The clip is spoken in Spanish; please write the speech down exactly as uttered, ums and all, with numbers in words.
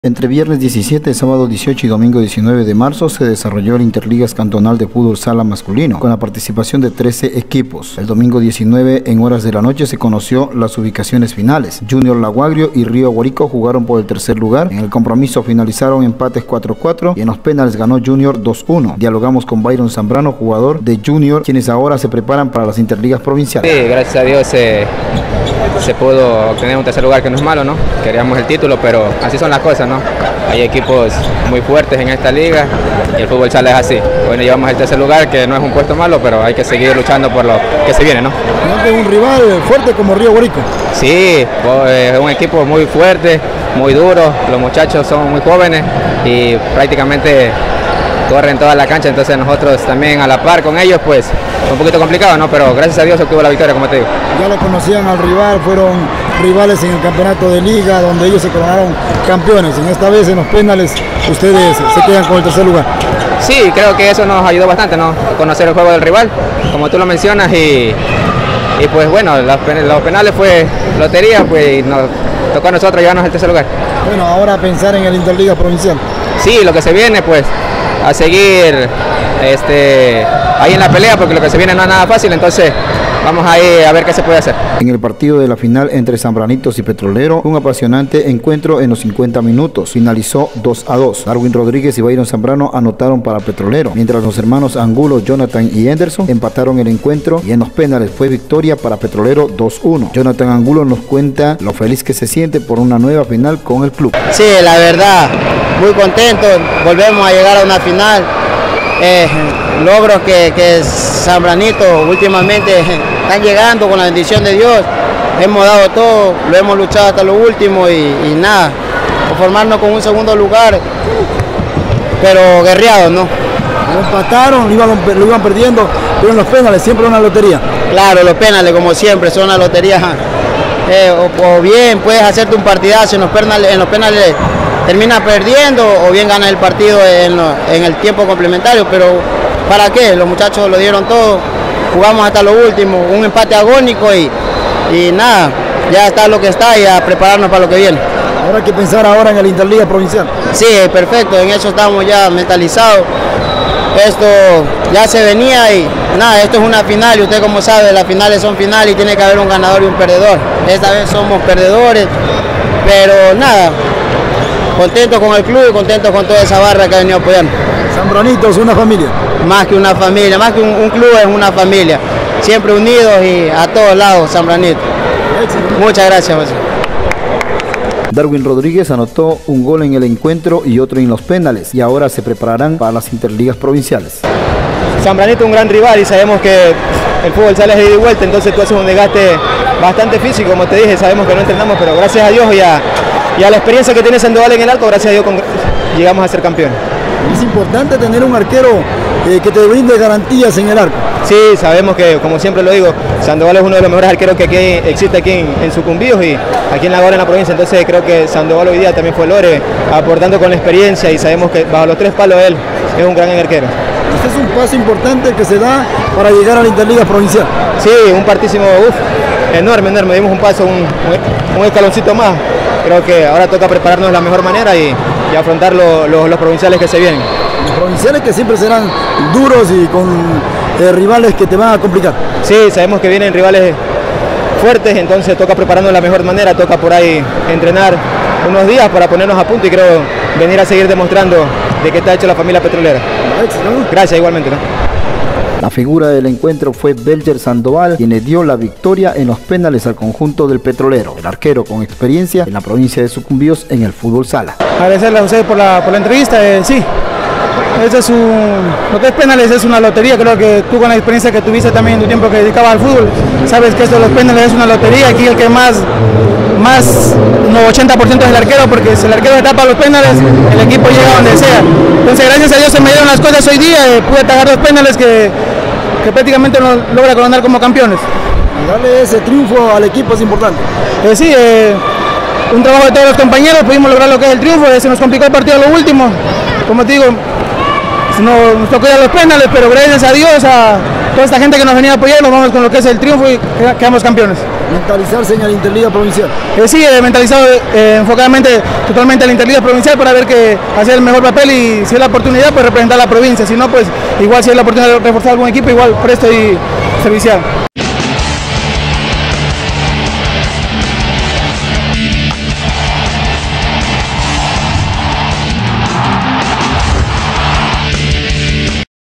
Entre viernes diecisiete, sábado dieciocho y domingo diecinueve de marzo se desarrolló el Interligas Cantonal de Fútbol Sala Masculino, con la participación de trece equipos. El domingo diecinueve, en horas de la noche, se conoció las ubicaciones finales. Junior Laguagrio y Río Aguarico jugaron por el tercer lugar. En el compromiso finalizaron empates cuatro cuatro y en los penales ganó Junior dos uno. Dialogamos con Byron Zambrano, jugador de Junior, quienes ahora se preparan para las Interligas provinciales. Sí, gracias a Dios se, se pudo obtener un tercer lugar, que no es malo, ¿no? Queríamos el título, pero así son las cosas, ¿no? Hay equipos muy fuertes en esta liga y el fútbol sala es así. Bueno, llevamos el tercer lugar, que no es un puesto malo, pero hay que seguir luchando por lo que se viene, ¿no? ¿No es un rival fuerte como Río Aguarico? Sí, es un equipo muy fuerte, muy duro. Los muchachos son muy jóvenes y prácticamente corren toda la cancha, entonces nosotros también a la par con ellos, pues un poquito complicado, ¿no? Pero gracias a Dios obtuvo la victoria, como te digo. Ya lo conocían al rival, fueron rivales en el campeonato de liga, donde ellos se coronaron campeones. En esta vez en los penales ustedes se quedan con el tercer lugar. Sí, creo que eso nos ayudó bastante, ¿no? Conocer el juego del rival, como tú lo mencionas, y, y pues bueno, los, los penales fue lotería, pues y nos tocó a nosotros llevarnos el tercer lugar. Bueno, ahora pensar en el Interliga provincial. Sí, lo que se viene, pues a seguir este, ahí en la pelea, porque lo que se viene no es nada fácil, entonces vamos ahí a ver qué se puede hacer. En el partido de la final entre Zambranitos y Petrolero, un apasionante encuentro en los cincuenta minutos. Finalizó dos a dos. Darwin Rodríguez y Byron Zambrano anotaron para Petrolero, mientras los hermanos Angulo, Jonathan y Anderson empataron el encuentro, y en los penales fue victoria para Petrolero dos uno. Jonathan Angulo nos cuenta lo feliz que se siente por una nueva final con el club. Sí, la verdad, muy contento. Volvemos a llegar a una final. Eh, logros que, que Zambranito últimamente están llegando con la bendición de Dios. Hemos dado todo, lo hemos luchado hasta lo último y, y nada, conformarnos con un segundo lugar, pero guerreados, ¿no? Lo empataron, lo iban, lo iban perdiendo, pero en los penales siempre una lotería. Claro, los penales como siempre son una lotería. Eh, o, o bien puedes hacerte un partidazo en los penales, en los penales termina perdiendo, o bien gana el partido en, lo, en el tiempo complementario, pero ¿para qué? Los muchachos lo dieron todo, jugamos hasta lo último, un empate agónico y, y nada, ya está lo que está y a prepararnos para lo que viene. Ahora hay que pensar ahora en el Interliga provincial. Sí, perfecto, en eso estamos ya mentalizados, esto ya se venía y nada, esto es una final y usted como sabe, las finales son finales y tiene que haber un ganador y un perdedor. Esta vez somos perdedores, pero nada, contento con el club y contento con toda esa barra que ha venido apoyando. Zambranito es una familia. Más que una familia, más que un, un club es una familia. Siempre unidos y a todos lados, Zambranito. Muchas gracias, José. Darwin Rodríguez anotó un gol en el encuentro y otro en los penales, y ahora se prepararán para las Interligas provinciales. Zambranito es un gran rival y sabemos que el fútbol sale de ida y vuelta, entonces tú haces un desgaste bastante físico, como te dije, sabemos que no entrenamos, pero gracias a Dios y a, y a la experiencia que tiene Sandoval en el arco, gracias a Dios con, llegamos a ser campeones. Es importante tener un arquero eh, que te brinde garantías en el arco. Sí, sabemos que, como siempre lo digo, Sandoval es uno de los mejores arqueros que aquí, existe aquí en, en Sucumbíos y aquí en La Guara, en la provincia, entonces creo que Sandoval hoy día también fue Lore, aportando con la experiencia, y sabemos que bajo los tres palos él es un gran arquero. Este es un paso importante que se da para llegar a la Interliga provincial. Sí, un partísimo, uff, enorme, enorme, dimos un paso, un, un escaloncito más. Creo que ahora toca prepararnos de la mejor manera y, y afrontar lo, lo, los provinciales que se vienen. Los provinciales que siempre serán duros y con eh, rivales que te van a complicar. Sí, sabemos que vienen rivales fuertes, entonces toca prepararnos de la mejor manera, toca por ahí entrenar unos días para ponernos a punto y creo venir a seguir demostrando de qué está hecho la familia petrolera. Gracias, igualmente, ¿no? La figura del encuentro fue Belger Sandoval, quien le dio la victoria en los penales al conjunto del Petrolero, el arquero con experiencia en la provincia de Sucumbíos en el fútbol sala. Agradecerle a ustedes por la, por la entrevista, eh, sí, ese es un, lo que es penales es una lotería, creo que tú con la experiencia que tuviste también en tu tiempo que dedicabas al fútbol, sabes que esto de los penales es una lotería, aquí el que más, más, no, ochenta por ciento es el arquero, porque si el arquero tapa los penales, el equipo llega donde sea. Entonces gracias a Dios se me dieron las cosas hoy día, eh, pude atajar dos penales que que prácticamente nos logra coronar como campeones. Y darle ese triunfo al equipo es importante. Eh, sí, eh, un trabajo de todos los compañeros, pudimos lograr lo que es el triunfo, eh, se nos complicó el partido a lo último, como te digo, no, nos tocó ir a los penales, pero gracias a Dios, a, toda esta gente que nos venía a apoyar, nos vamos con lo que es el triunfo y quedamos campeones. Mentalizarse en la Interliga Provincial. Eh, sí, eh, mentalizado eh, enfocadamente totalmente en la Interliga Provincial para ver que hacer el mejor papel y si es la oportunidad pues representar a la provincia, si no pues igual si es la oportunidad de reforzar algún equipo igual presto y servicial.